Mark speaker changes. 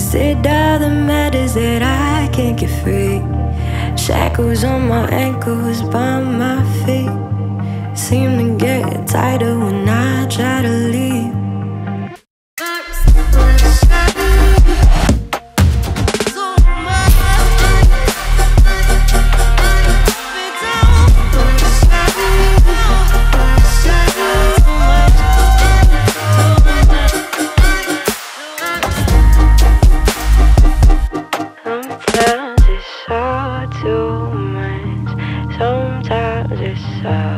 Speaker 1: Twisted all the matters that I can't get free. Shackles on my ankles, by my feet seem to get tighter when I try to leave. Sometimes it's so